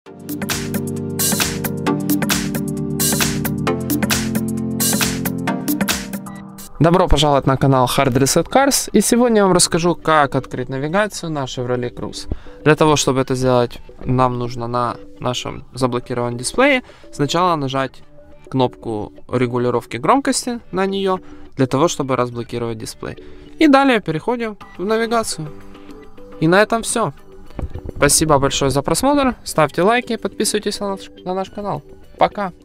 Добро пожаловать на канал Hard Reset Cars, и сегодня я вам расскажу, как открыть навигацию на Chevrolet Cruze. Для того, чтобы это сделать, нам нужно на нашем заблокированном дисплее сначала нажать кнопку регулировки громкости на нее, для того, чтобы разблокировать дисплей. И далее переходим в навигацию. И на этом все. Спасибо большое за просмотр, ставьте лайки, подписывайтесь на наш канал. Пока!